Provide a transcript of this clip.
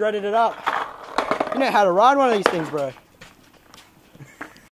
shredded it up. You know how to ride one of these things, bro.